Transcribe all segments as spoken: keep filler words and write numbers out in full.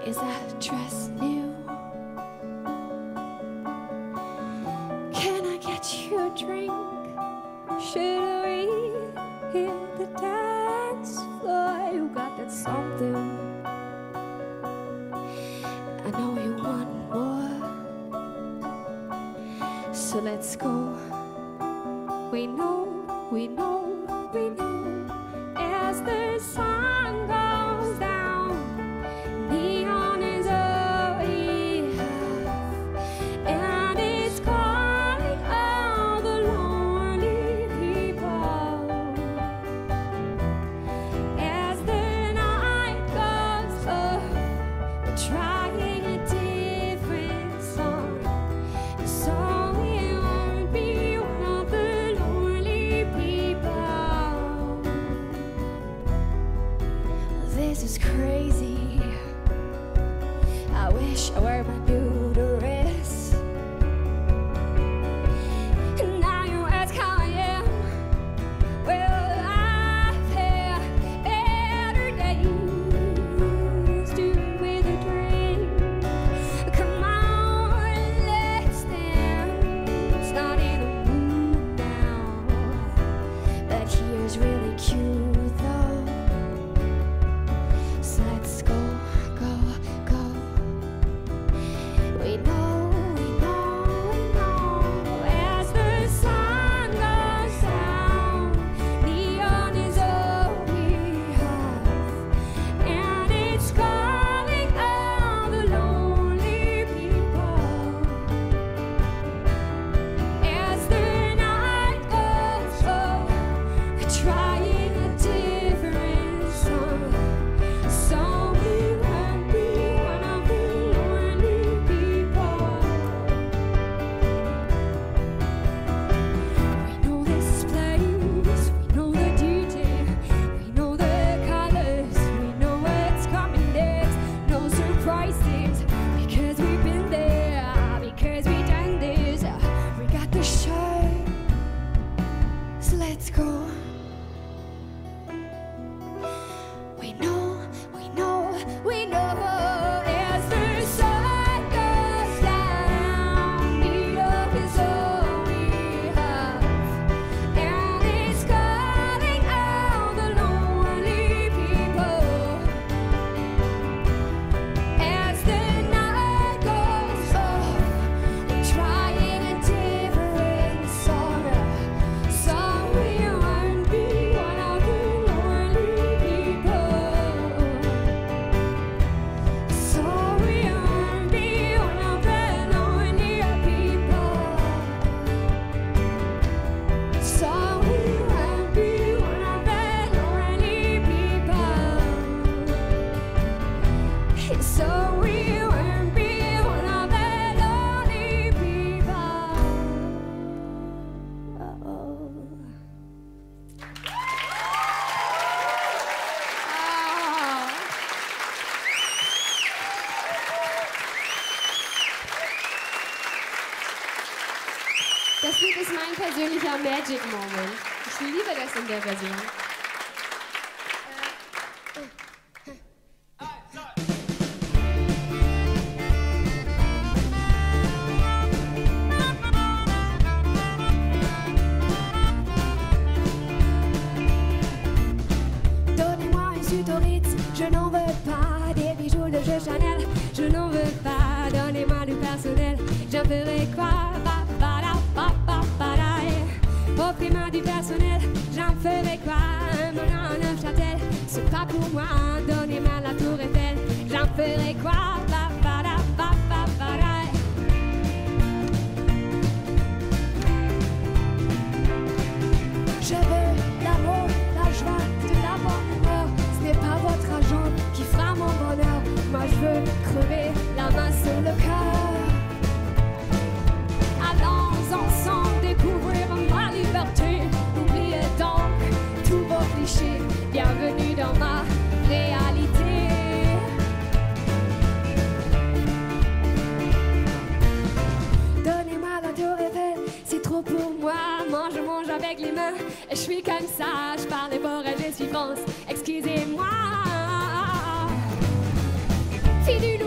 Is that dress new? Can I get you a drink? Should we hit the dance floor? You got that something. I know you want more, so let's go. We know, we know, we know. As the sun goes down, neon is all we have, and it's calling all the lonely people. As the night goes up, we're trying a different song, so we won't be one of the lonely people. This is crazy. I wish I were my new dress. And now you ask how I am. Well, I've had better days, doing with a drink. Come on, let's dance. Not in the mood now, but here's really cute though. So let's go, go, go. We know, we know, we know. As the sun goes down, neon is all we have, and it's calling all the lonely people. As the night goes up, we're trying a different song, so we won't be one of the lonely people. We know this place, we know the D J, we know the colors, we know what's coming next. No surprises, because we've been there, because we done this. We got the show, so let's go. We know, we know, we know. As the sun goes down, neon is all we have, and it's calling all the lonely people. As the night goes off, we're trying a different song, so we won't be one of the lonely people. So we won't be one of the lonely people. So we won't be one of the lonely people. So we won't be one of the lonely people. Uh-oh. Das Lied ist mein persönlicher Magic Moment. Ich liebe das in der Version. Donnez-moi une suite au Ritz, je n'en veux pas. Des bijoux de chez Chanel, je n'en veux pas. Donnez-moi du personnel, j'en ferai quoi? Pa, pa, da, pa, pa, pa, da. Offrez-moi du personnel, j'en ferai quoi? Mon nom Neufchâtel, c'est pas pour moi. Donnez-moi la tour Eiffel, j'en ferai quoi? Pa, pa, da, pa, pa, pa, da. Je veux l'amour, la joie, de la bonne humeur. Ce n'est pas votre argent qui fera mon bonheur. Moi je veux crever la main sur le cœur. Allons ensemble découvrir ma liberté. Oubliez donc tous vos clichés. Bienvenue dans ma réalité. Donnez-moi la tour Eiffel, c'est trop pour moi. Moi je mange avec les mains. Je suis comme ça, je parle fort et je suis France. Excusez-moi. Fille du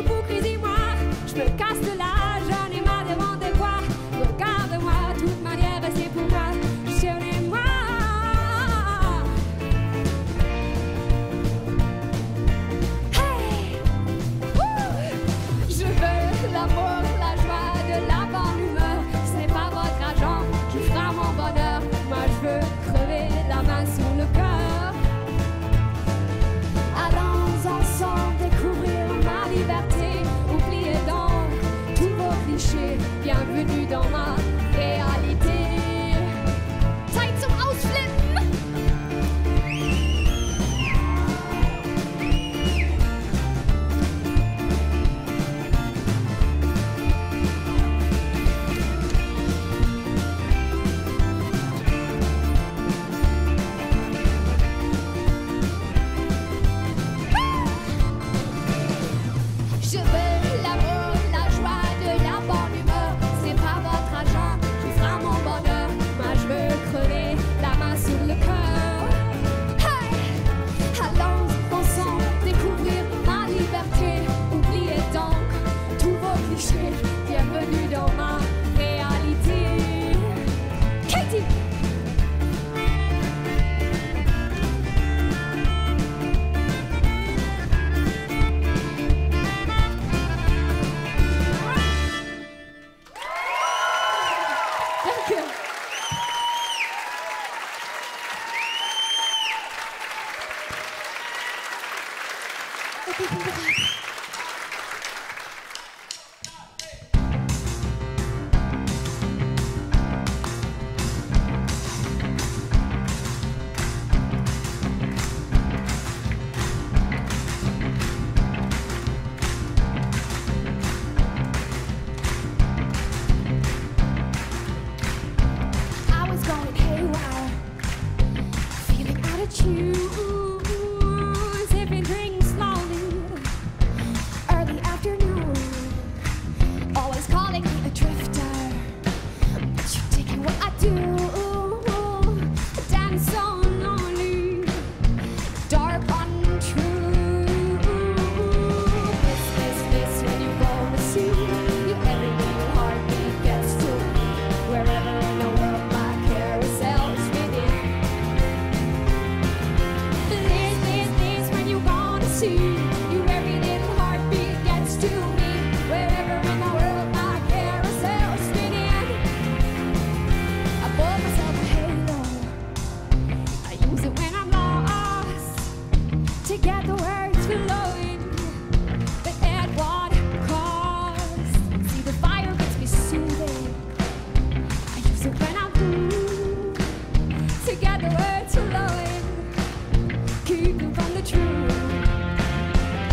ich bin bereit. I was going haywire, feeling out of tune, sipping drinks slowly, early afternoon. Always calling me a drifter, but you're digging what I do. Damn, so lonely, dark, untrue. This, this, this, when you go to see every little heartbeat gets to me. Wherever in the world my carousel's spinning. This, this, this, when you gonna see you, every little heartbeat gets to me. Wherever in the world my carousel's spinning. I bought myself a halo. I use it when I'm lost to get the words flowing, but at what cost? See, the fire gets me soothing. I use it when I'm blue to get the words flowing, keep them from the truth.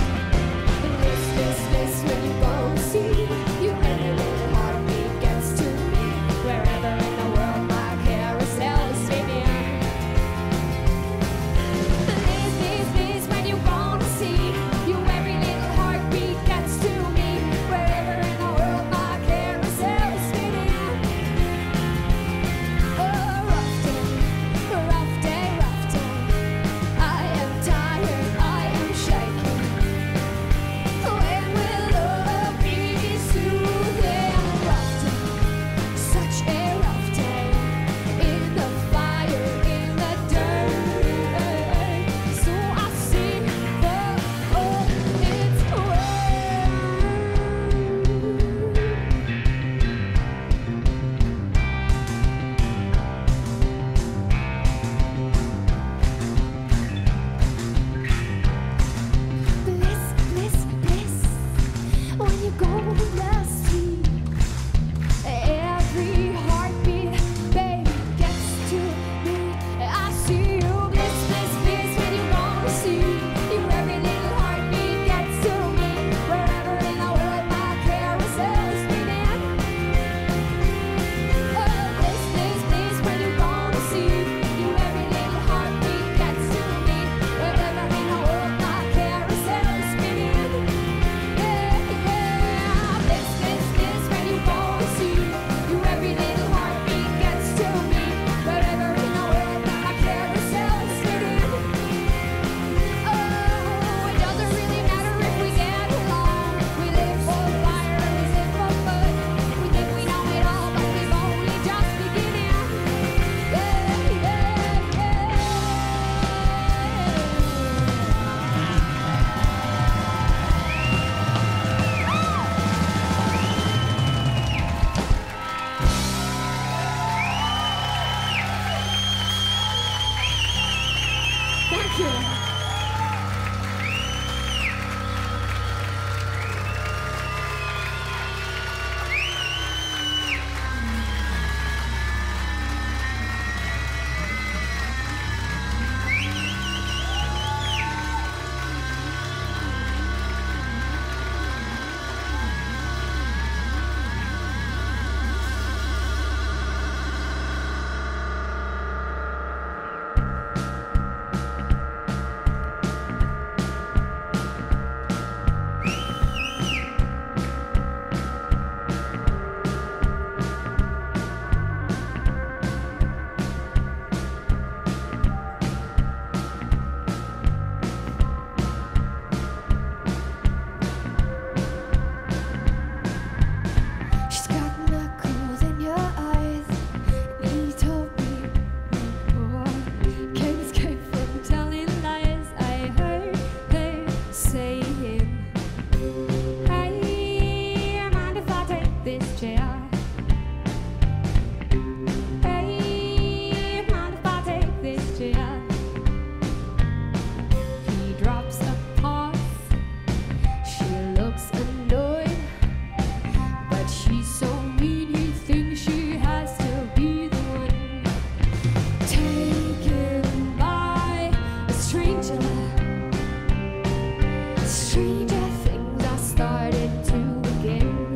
Stranger things are starting to begin.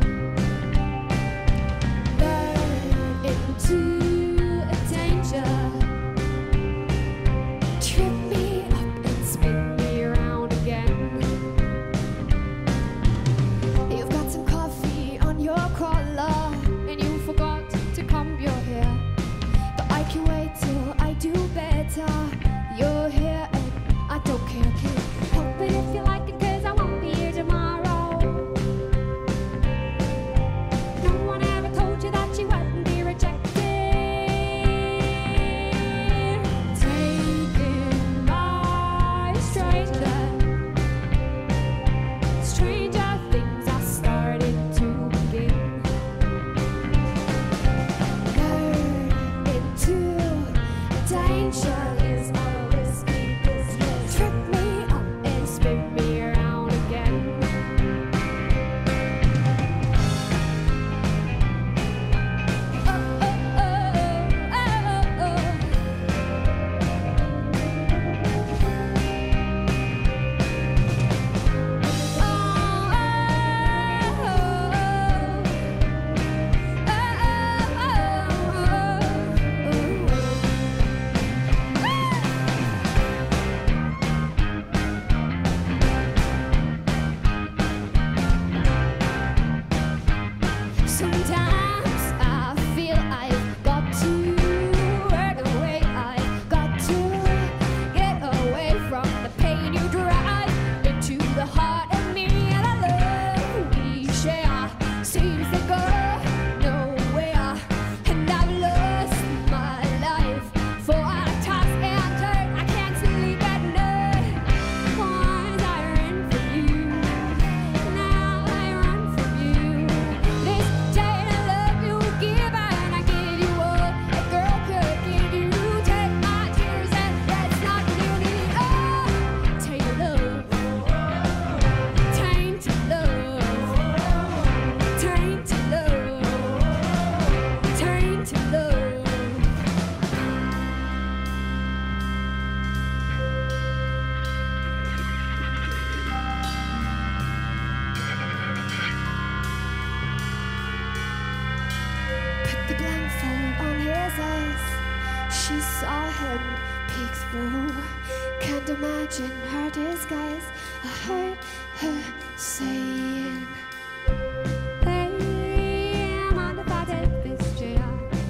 Burn into a danger. Trip me up and spin me around again. You've got some coffee on your collar and you forgot to comb your hair. But I can wait till I do better. You're here and I don't care, can't help it if you like it, cause I won't be here tomorrow. No one ever told you that you wouldn't be rejected. Taken by a stranger. Stranger things are starting to begin. Learn into danger is a risky business. Trip me up and spin me around again. Oh, oh, oh, oh, oh, sometimes I feel I've got to run away. I've got to get away from the pain you drive into the heart of me. And the love we share seems to go nowhere. And I've lost my life for I toss and turn. I can't sleep at night. Once I ran from you, now I run from you. This chain of love you give and I give you all a girl could give you. Take my tears and that's not really all. Tainted love, tainted love, tainted love, tainted love. Put the blindfold on his eyes. She saw him peek through. Can't imagine her disguise. I heard her saying, "Hey, I'm on the body of this chair.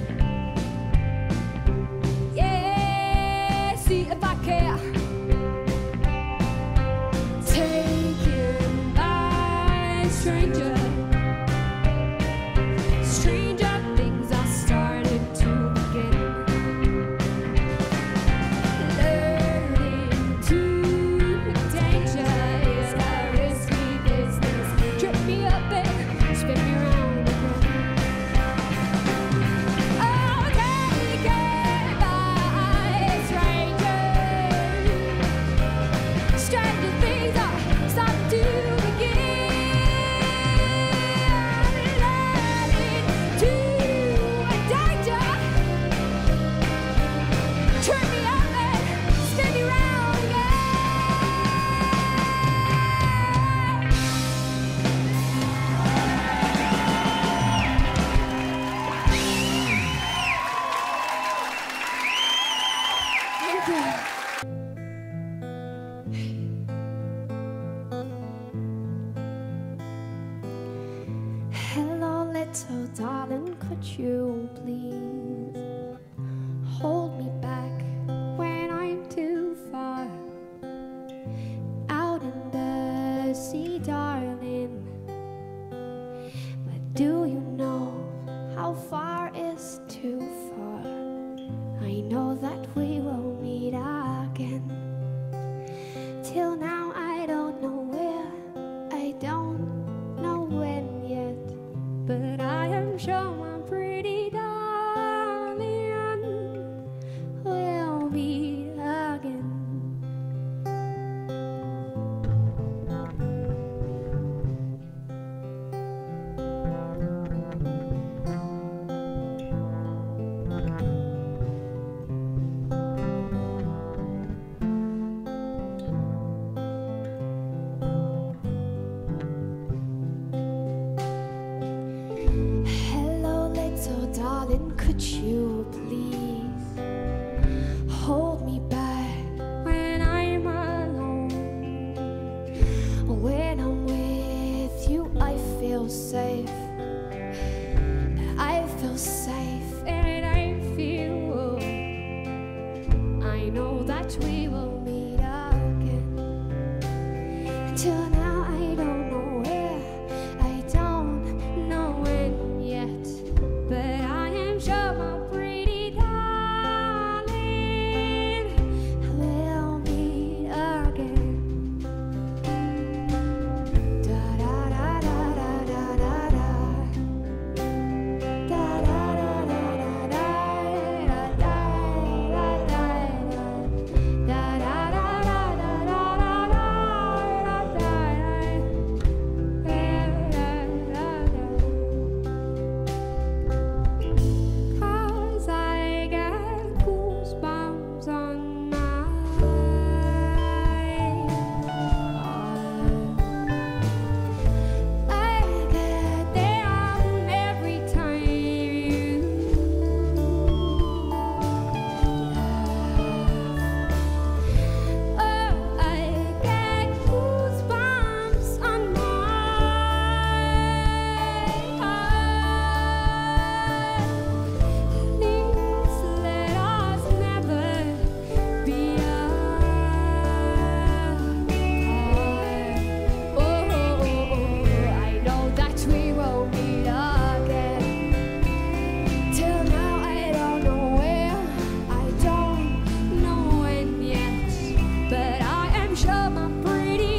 Yeah, see if I care." Taken by a stranger. Stranger things are starting to begin. Learning to danger is a risky business. Trip me up and spin me around again. Oh, taken by a stranger. Stranger things are starting to begin. Learning to danger. Turn me up and spin me round again. Thank you. Hello, little darling, could you please hold me back when I'm too far out in the sea, darling? But do you know how far is too far? I know that we will meet again. Till now I don't know where, I don't know when yet, but I am sure my pretty darling feel safe. I feel safe and I feel, I know that we will meet again. Until now I don't know where, I don't know when yet, but I am sure my pretty darling will meet again. Da da da da da da da da. Da da da da da da da da da da da da da da Cause I get goosebumps on my I get them every time you laugh. Oh, I get goosebumps on my Please let us never be apart. Oh, I know that we will meet again. Till now I don't know where, I don't know when yet, but I am sure my pretty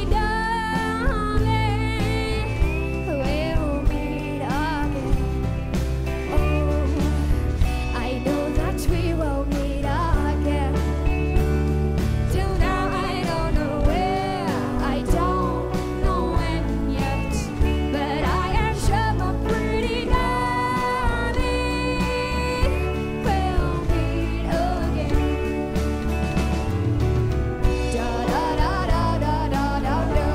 darling will meet again. Oh, I know that we will meet again. Till now I don't know where, I don't know when yet, but I am sure my pretty darling will meet again. Da da da da da da da da.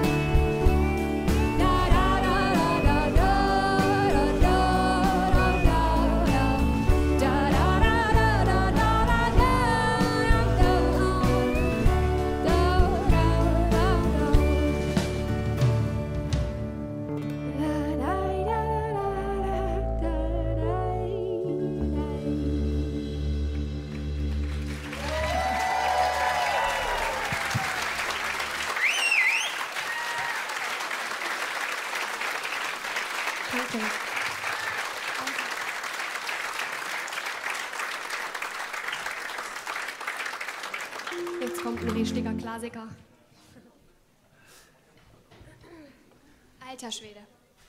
Da da da da da da da da da da. Da da da da da da da da Danke. Jetzt kommt ein richtiger Klassiker. Alter Schwede.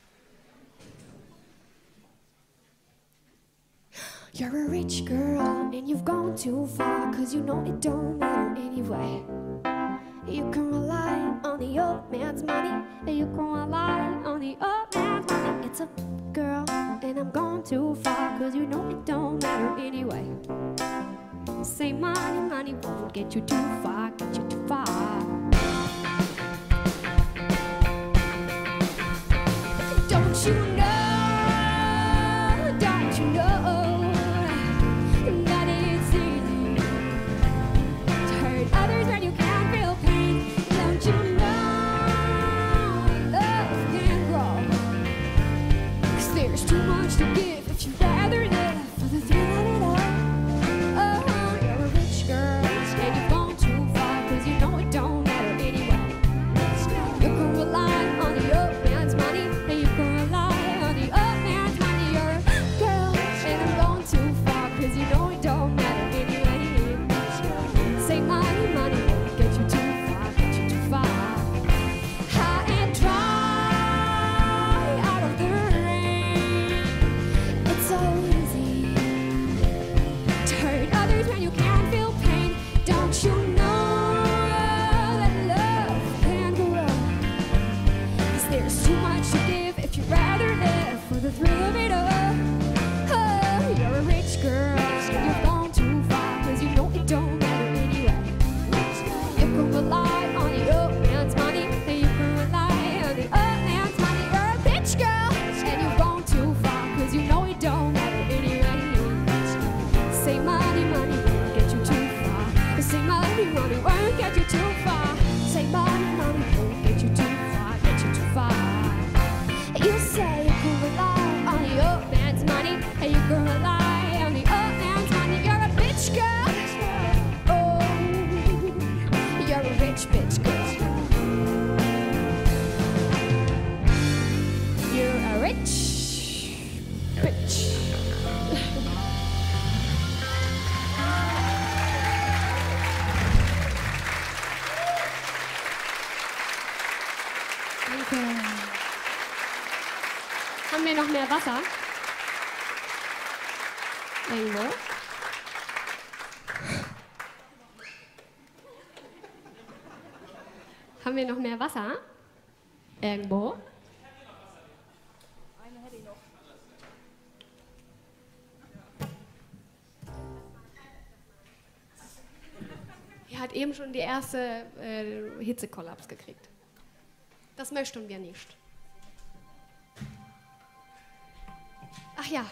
You're a rich girl and you've gone too far, cause you know it don't matter anyway. You can rely on the old man's money, you can rely on the old man's money. It's a girl and I'm gone too far, cause you know it don't matter anyway. Say money, money won't get you too far, get you too far. Don't you know, don't you know that it's easy to hurt others when you can't feel pain? Don't you know love can grow? Cause there's too much to give if you'd rather live for the thrill of it all. Oh, you're a rich girl and you've gone too far, cause you know it Danke. Haben wir noch mehr Wasser? Irgendwo? Haben wir noch mehr Wasser? Irgendwo? Eine hätte ich noch. Er hat eben schon die erste äh, Hitzekollaps gekriegt. Das möchten wir nicht. Ach ja.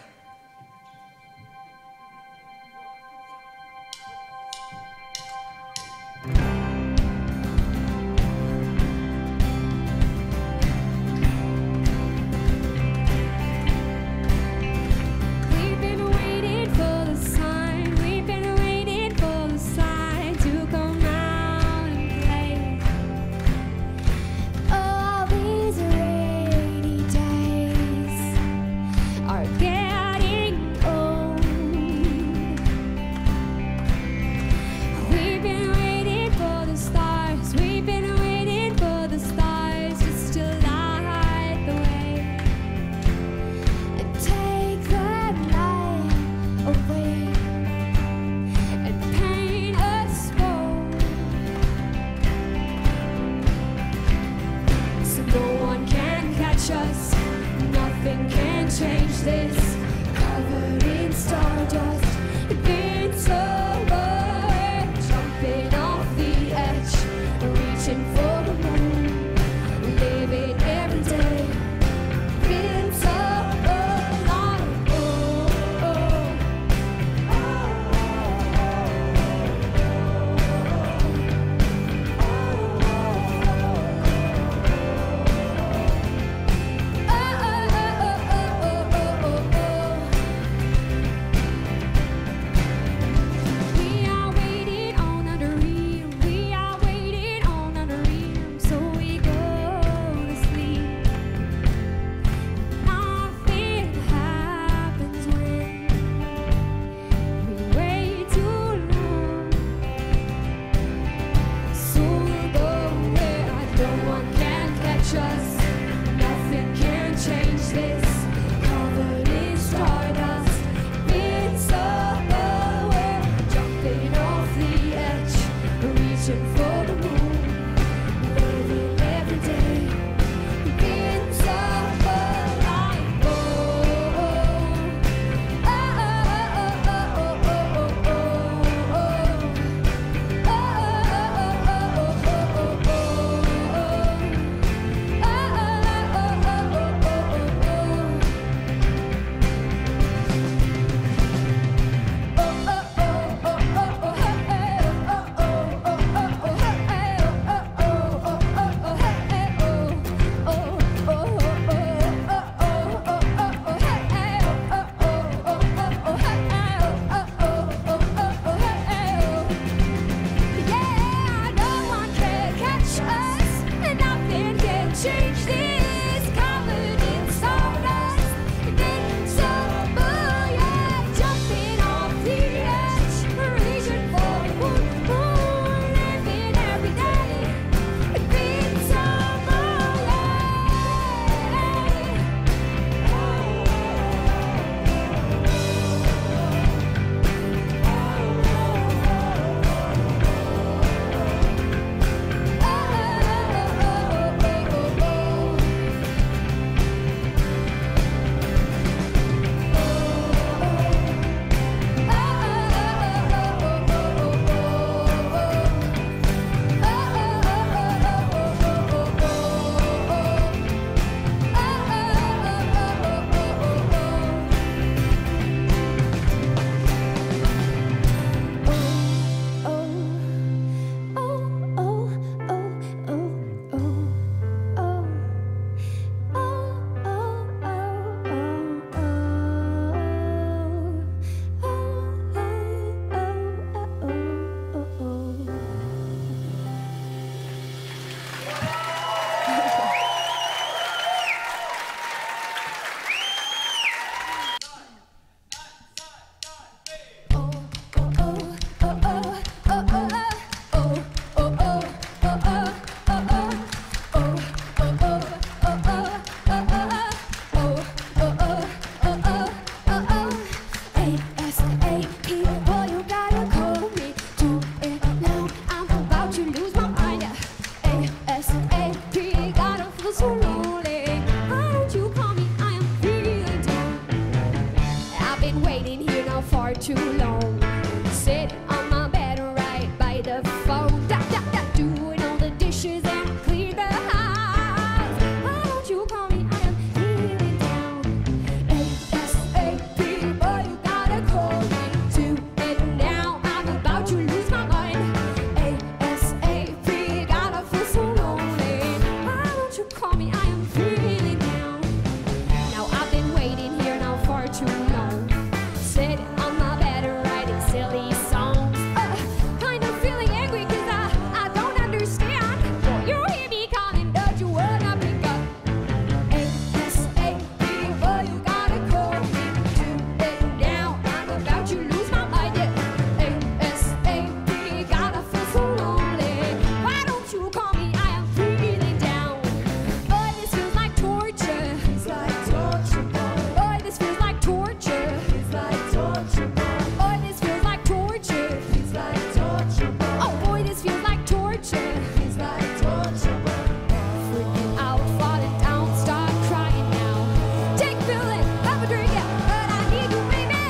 feel so lonely. Why don't you call me? I am feeling down. I've been waiting here now far too long. Sitting on my bed right by the phone. Da, da, da, doing all the dishes and clean the house. Why don't you call me? I am feeling down. A S A P, boy, you gotta call me to it now. I'm about to lose my mind. A S A P, gotta feel so lonely. Why don't you call me? I am feeling down. Now I've been waiting here now far too long. Sitting on my bed writing silly songs. Uh, kind of feeling angry cause I, I don't understand. You hear me calling, don't you wanna pick up? A S A P, boy, you gotta call me to it now. I'm about to lose my mind. Yeah. A S A P, gotta feel so lonely. Why don't you call me? I am feeling down. Boy, this feels like torture. It's like torture, boy. Boy, this feels like torture. It's like torture, boy. Boy, this feels like torture. It's like torture, boy. Oh, boy, this feels like torture. It's like torture, boy. Freaking out, falling down, start crying now. Take a pill and have a drink, yeah, but I need you, baby.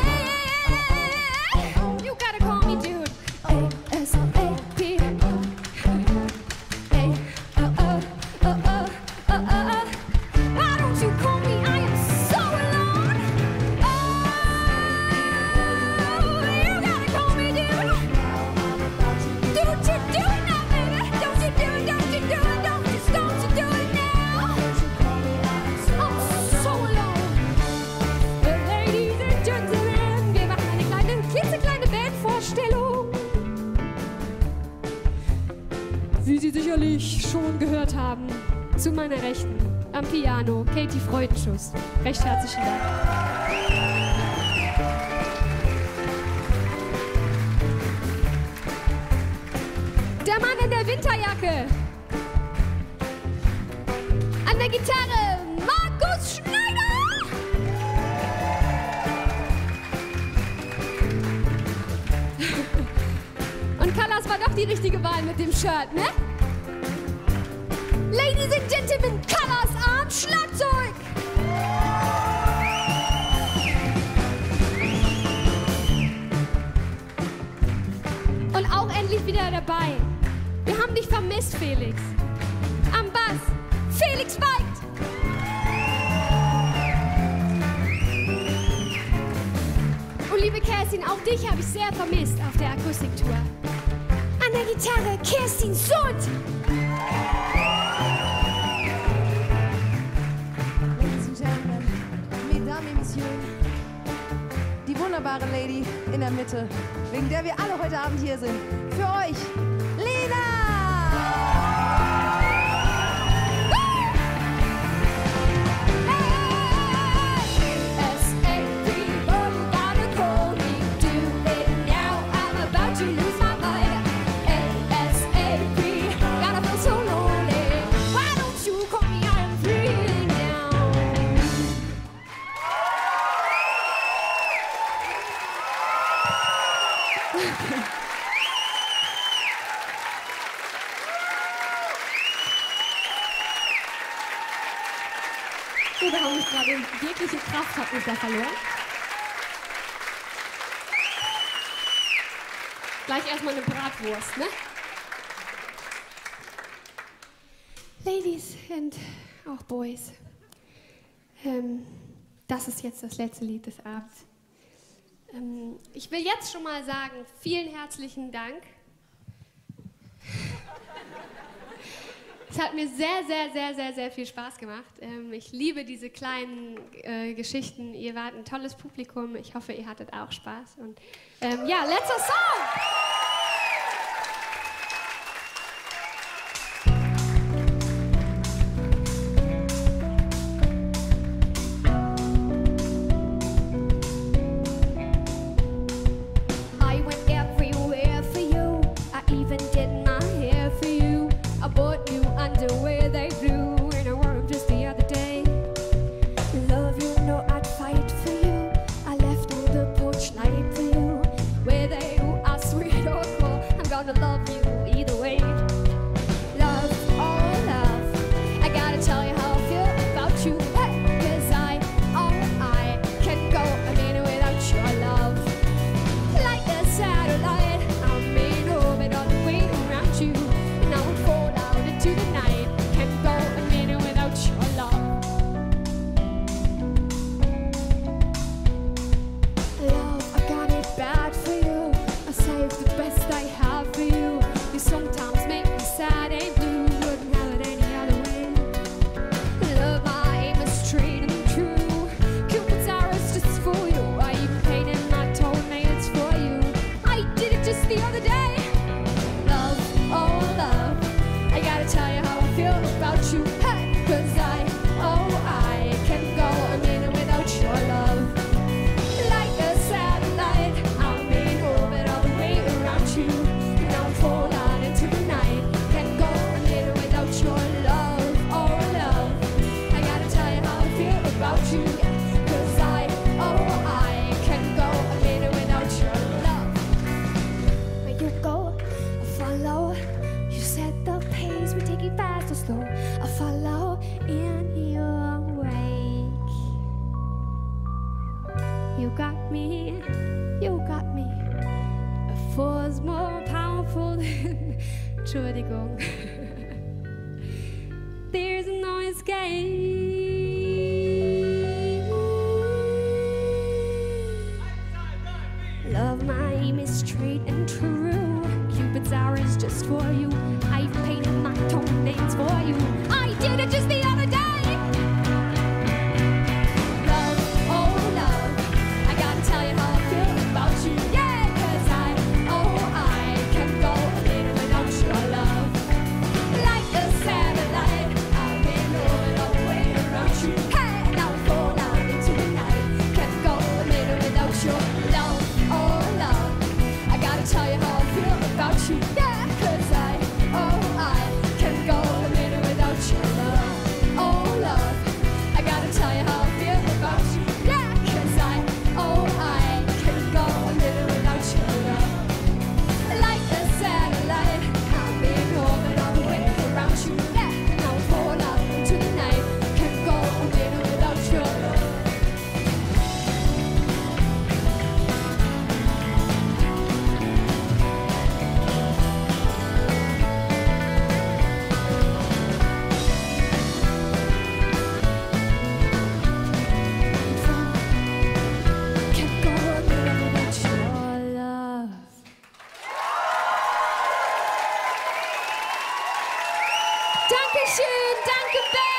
You gotta call me, dude. A S A P. Hey, uh, uh, uh, uh, uh, uh. Why don't you call me? I am so alone. Oh, you gotta call me, dude. Don't you do it now, baby. Don't you do it, don't you do it, don't you, don't you do it now. I'm so alone. Well, ladies and gentlemen, wir machen eine kleine, klitzekleine Bandvorstellung. Wie Sie sicherlich schon gehört haben, zu meiner Rechten am Piano Katie Freudenschuss. Recht herzlichen Dank. Der Mann in der Winterjacke. An der Gitarre Markus Schneider. Und Callas war doch die richtige Wahl mit dem Shirt, ne? Ladies and Gentlemen, Callas am Schlagzeug. Und auch endlich wieder dabei. Wir haben dich vermisst, Felix. Am Bass, Felix Weigt. Und liebe Kerstin, auch dich habe ich sehr vermisst auf der Akustiktour. An der Gitarre Kerstin Sund. Ladies and Gentlemen, Mesdames et Messieurs, die wunderbare Lady in der Mitte, wegen der wir alle heute Abend hier sind. Für euch, Lena! S A P, boy, you gotta call me. Do it now, I'm about to lose my mind. S A P, gotta feel so lonely. Why don't you call me? I am feeling down. So, da habe ich gerade jegliche Kraft, hat mich da verloren. Gleich erstmal eine Bratwurst, ne? Ladies and auch Boys, ähm, das ist jetzt das letzte Lied des Abends. Ähm, ich will jetzt schon mal sagen, vielen herzlichen Dank. Es hat mir sehr, sehr, sehr, sehr, sehr viel Spaß gemacht. Ähm, ich liebe diese kleinen äh, Geschichten. Ihr wart ein tolles Publikum. Ich hoffe, ihr hattet auch Spaß. Und ähm, ja, letzter Song! I went everywhere for you. I even did my hair for you. I bought you underwear they blew, and I wore them just the other day. Love, you know I'd fight for you. I left on the porch light for you. Where they, I swear. go. I follow in your wake. You got me, you got me. A force more powerful than. Entschuldigung. There's no escape. Love, my aim is straight and true. Cupid's arrow is just for you. I've painted my toenails for you. I did it just the other day. Love, oh love, I gotta tell you how I feel about you. Yeah, 'cause I, oh I can go a little without your love. Like a satellite, I've been moving away around you. Hey, now I fall out into the night. Can't go a little without your love. Oh love, I gotta tell you how I feel about you. Yeah, 'cause I, oh I can go a minute without your love. Oh love, I gotta tell you how I feel about you. Yeah, 'cause I, oh I can go a minute without your love. Like a satellite, I've been moving all the way around you. Yeah, now I fall out into the night. Can't go a minute without your love. Can't go a minute without your love. Dankeschön, danke, Band.